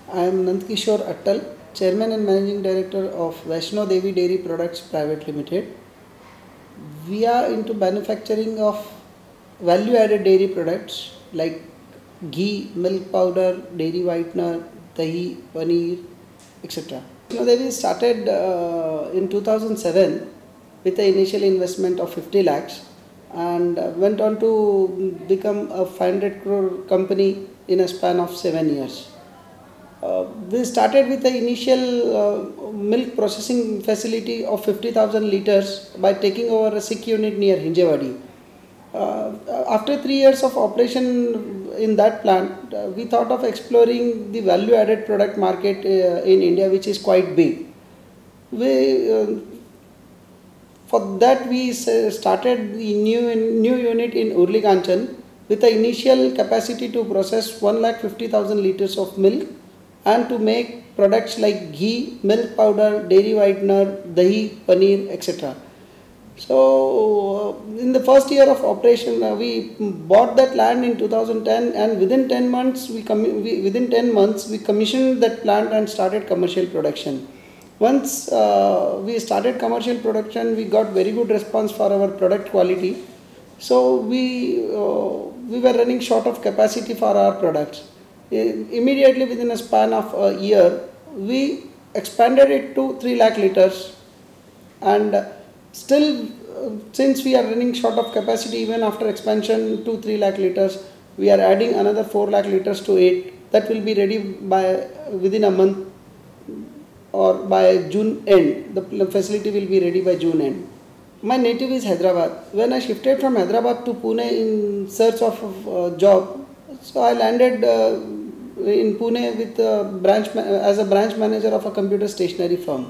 I am Nand Kishore Attal, Chairman and Managing Director of Vaishno Devi Dairy Products Pvt Ltd. We are into manufacturing of value-added dairy products like ghee, milk powder, dairy whitener, dahi, paneer, etc. Vaishno Devi started in 2007 with an initial investment of 50 lakhs and went on to become a 500 crore company in a span of 7 years. We started with the initial milk processing facility of 50,000 liters by taking over a sick unit near Hinjewadi. After 3 years of operation in that plant, we thought of exploring the value-added product market in India, which is quite big. For that, we started the new unit in Urli Kanchan with the initial capacity to process 1,50,000 liters of milk and to make products like ghee, milk powder, dairy whitener, dahi, paneer, etc. So, in the first year of operation, we bought that land in 2010, and within 10 months, we commissioned that plant and started commercial production. Once we started commercial production, we got very good response for our product quality. So, we were running short of capacity for our products. Immediately within a span of a year, we expanded it to 3 lakh liters, and still since we are running short of capacity even after expansion to 3 lakh liters, we are adding another 4 lakh liters to it. That will be ready by within a month or by June end. The facility will be ready by June end. My native is Hyderabad. When I shifted from Hyderabad to Pune in search of a job, so I landed in Pune with as a branch manager of a computer stationery firm.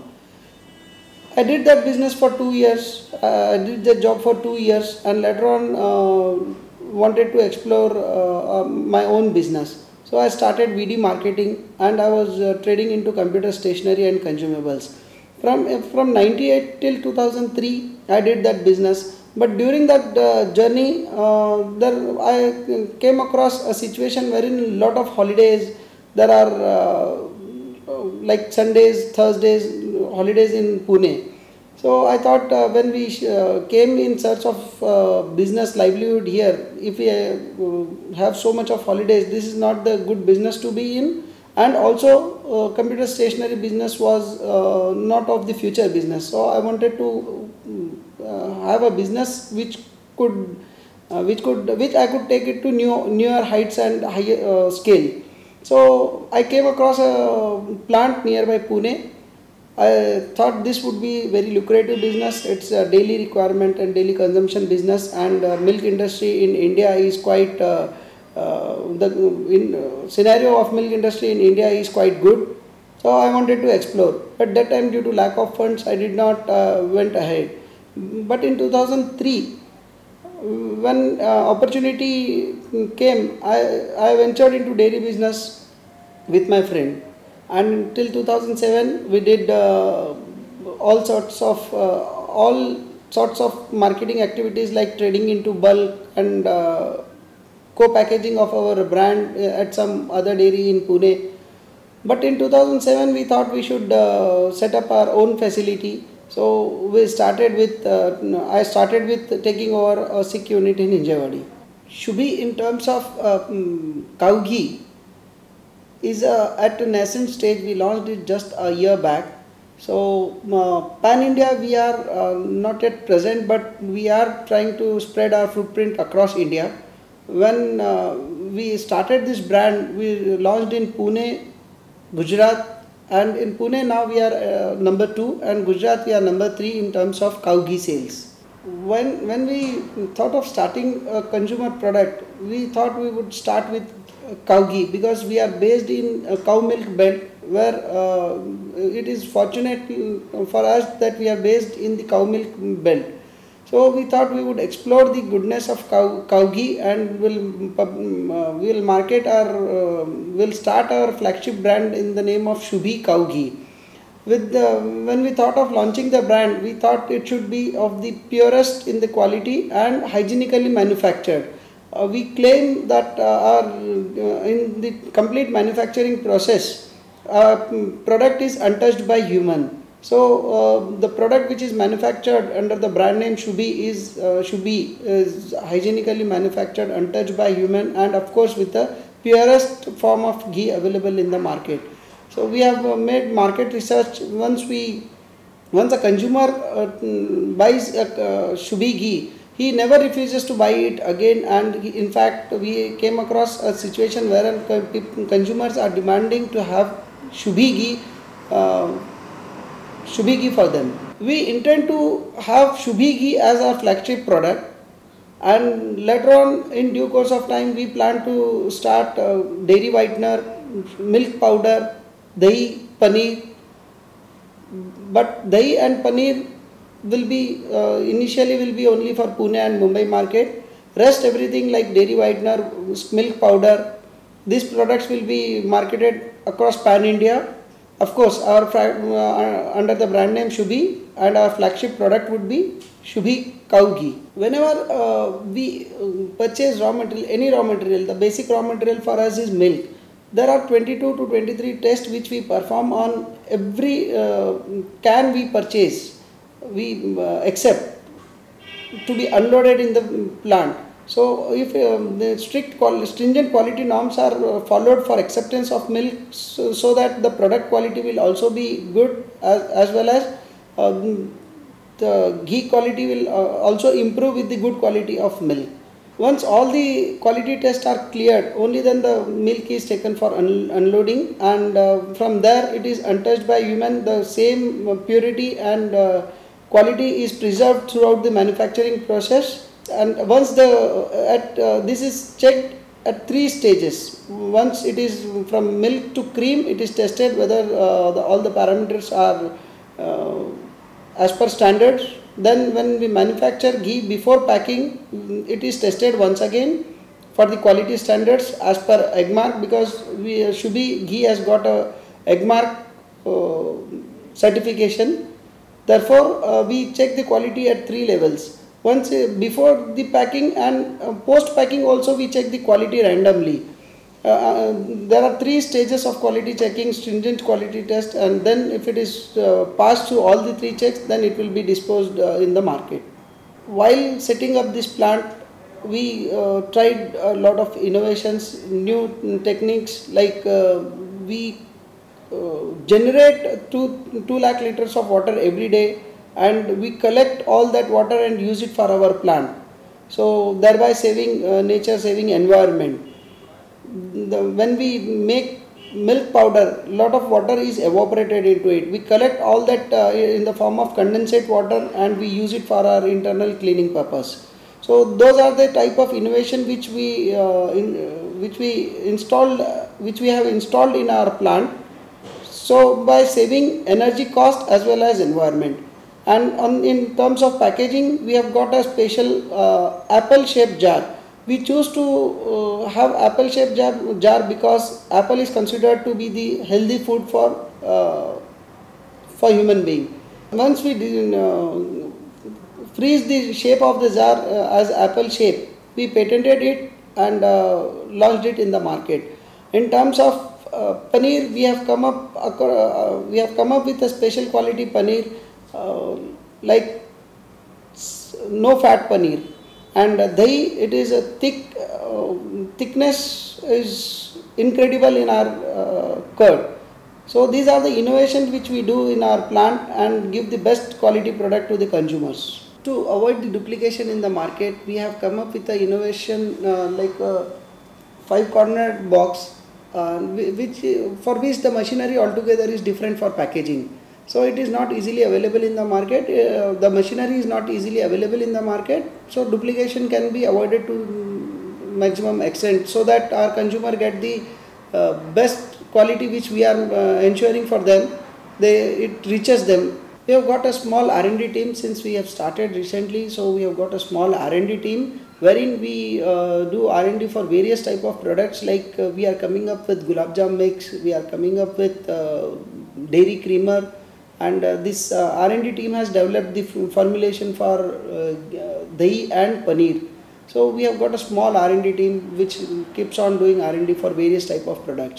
I did that business for 2 years. I did the job for 2 years, and later on wanted to explore my own business. So I started VD marketing, and I was trading into computer stationery and consumables. From 98 till 2003, I did that business. But during that journey, I came across a situation wherein a lot of holidays, there are like Sundays, Thursdays, holidays in Pune. So I thought when we came in search of business livelihood here, if we have so much of holidays, this is not the good business to be in. And also computer stationery business was not of the future business. So I wanted to have a business which I could take it to newer heights and higher scale. So I came across a plant nearby Pune. I thought this would be very lucrative business. It's a daily requirement and daily consumption business, and milk industry in India is quite scenario of milk industry in India is quite good. So I wanted to explore. But that time, due to lack of funds, I did not went ahead. But in 2003, when opportunity came, I ventured into dairy business with my friend. And till 2007, we did all sorts of marketing activities like trading into bulk and co-packaging of our brand at some other dairy in Pune. But in 2007, we thought we should set up our own facility. So we started with, I started with taking over a sick unit in Hinjewadi. Shubhi, in terms of cow ghee, is at a nascent stage. We launched it just a year back. So pan India we are not yet present, but we are trying to spread our footprint across India. When we started this brand, we launched in Pune, Gujarat, and in Pune now we are number 2, and Gujarat we are number 3 in terms of cow ghee sales. When we thought of starting a consumer product, we thought we would start with cow ghee, because we are based in a cow milk belt, where it is fortunate for us that we are based in the cow milk belt. So we thought we would explore the goodness of cow ghee, and we'll market we'll start our flagship brand in the name of Shubhi Cow Ghee. When we thought of launching the brand, we thought it should be of the purest in the quality and hygienically manufactured. We claim that in the complete manufacturing process, product is untouched by human. So the product which is manufactured under the brand name Shubhi is hygienically manufactured, untouched by human, and of course with the purest form of ghee available in the market. So we have made market research. Once a consumer buys Shubhi ghee, he never refuses to buy it again, and in fact we came across a situation where consumers are demanding to have Shubhi ghee for them. We intend to have Shubhi ghee as our flagship product, and later on in due course of time we plan to start dairy whitener, milk powder, dahi, paneer. But dahi and paneer will be initially will be only for Pune and Mumbai market. Rest everything like dairy whitener, milk powder, these products will be marketed across pan India. Of course, our under the brand name Shubhi, and our flagship product would be Shubhi cow ghee. Whenever we purchase raw material, any raw material, the basic raw material for us is milk. There are 22 to 23 tests which we perform on every can we purchase, we accept to be unloaded in the plant. So if the stringent quality norms are followed for acceptance of milk, so that the product quality will also be good, as well as the ghee quality will also improve with the good quality of milk. Once all the quality tests are cleared, only then the milk is taken for unloading, and from there it is untouched by human. The same purity and quality is preserved throughout the manufacturing process. And once this is checked at 3 stages. Once it is from milk to cream, it is tested whether all the parameters are as per standards. Then when we manufacture ghee, before packing, it is tested once again for the quality standards as per egg mark, because Shubhi ghee has got a egg mark certification. Therefore, we check the quality at 3 levels. Once before the packing and post packing also we check the quality randomly. There are 3 stages of quality checking: stringent quality test, and then if it is passed through all the 3 checks, then it will be disposed in the market. While setting up this plant, we tried a lot of innovations, new techniques, like we generate 2 lakh liters of water every day, and we collect all that water and use it for our plant, so thereby saving nature, saving environment. When we make milk powder, lot of water is evaporated into it. We collect all that in the form of condensate water, and we use it for our internal cleaning purpose. So those are the type of innovation which we have installed in our plant, so by saving energy cost as well as environment. And in terms of packaging, we have got a special apple shaped jar. We choose to have apple shaped jar because apple is considered to be the healthy food for human being. Once we freeze the shape of the jar as apple shape, we patented it and launched it in the market. In terms of paneer, we have come up with a special quality paneer, like no fat paneer, and dahi, it is a thickness is incredible in our curd. So these are the innovations which we do in our plant and give the best quality product to the consumers. To avoid the duplication in the market, we have come up with an innovation like a 5-cornered box, for which the machinery altogether is different for packaging. So it is not easily available in the market. The machinery is not easily available in the market. So duplication can be avoided to maximum extent, so that our consumer get the best quality which we are ensuring for them. It reaches them. We have got a small R&D team since we have started recently. So we have got a small R&D team wherein we do R&D for various type of products, like we are coming up with gulab jam mix, we are coming up with dairy creamer, and this R&D team has developed the formulation for dahi and paneer. So we have got a small R&D team which keeps on doing R&D for various type of products.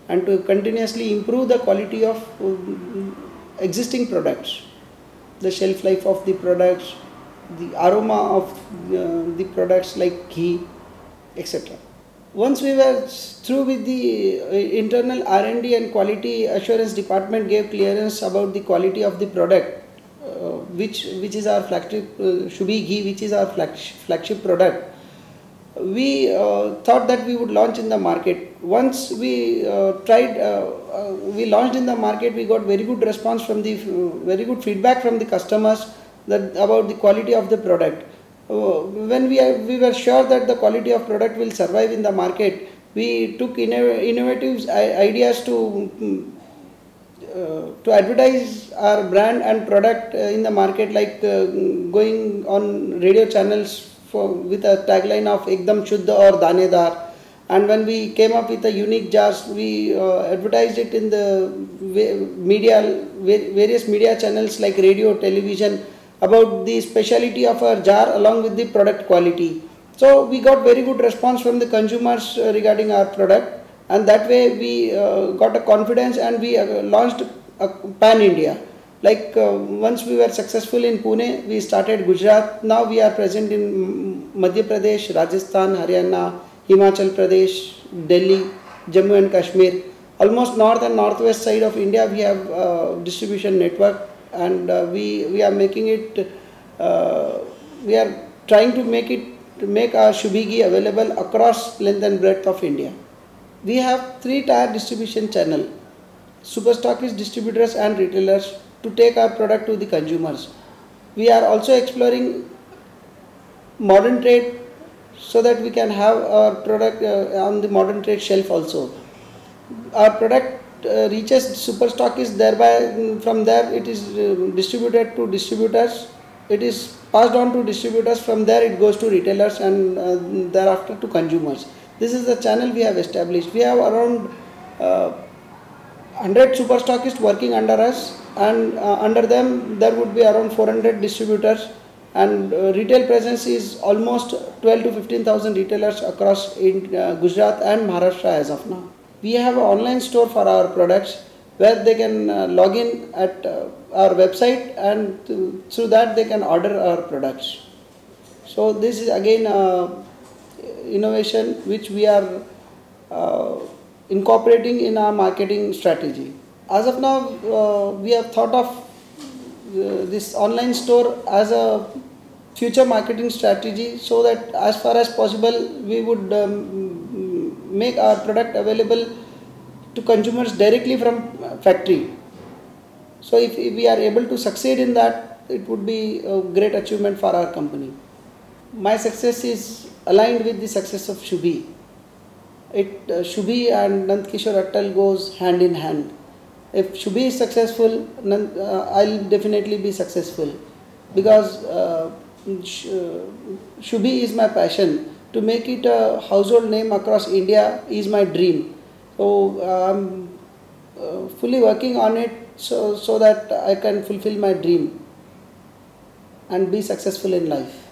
and to continuously improve the quality of existing products, the shelf life of the products, the aroma of the products like ghee, etc. Once we were through with the internal R&D and quality assurance department gave clearance about the quality of the product, which is our flagship Shubhi ghee, which is our flagship product. We thought that we would launch in the market. Once we we launched in the market, we got very good response from the very good feedback from the customers about the quality of the product. When we were sure that the quality of product will survive in the market, we took innovative ideas to advertise our brand and product in the market, like going on radio channels with a tagline of Ekdam Shuddha or Danedar. And when we came up with a unique jars, we advertised it in the various media channels like radio, television, about the speciality of our jar along with the product quality. So we got very good response from the consumers regarding our product, and that way we got a confidence, and we launched pan India. Like once we were successful in Pune, we started Gujarat. Now we are present in Madhya Pradesh, Rajasthan, Haryana, Himachal Pradesh, Delhi, Jammu and Kashmir. Almost north and northwest side of India we have distribution network, and we are making it, we are trying to make our Shubhi ghee available across length and breadth of India. We have 3-tier distribution channel: super stockist, distributors and retailers, to take our product to the consumers. We are also exploring modern trade so that we can have our product on the modern trade shelf also. Our product reaches super stockists, thereby from there it is distributed to distributors. It is passed on to distributors, from there it goes to retailers, and thereafter to consumers. This is the channel we have established. We have around 100 super stockists working under us, and under them there would be around 400 distributors, and retail presence is almost 12 to 15,000 retailers across Gujarat and Maharashtra as of now. We have an online store for our products where they can log in at our website, and through that they can order our products. So this is again innovation which we are incorporating in our marketing strategy. As of now, we have thought of this online store as a future marketing strategy, so that as far as possible we would make our product available to consumers directly from factory. So if we are able to succeed in that, it would be a great achievement for our company. My success is aligned with the success of Shubhi. Shubhi and Nand Kishore Attal goes hand in hand. If Shubhi is successful, I'll definitely be successful, because Shubhi is my passion. To make it a household name across India is my dream. So I'm fully working on it so that I can fulfill my dream and be successful in life.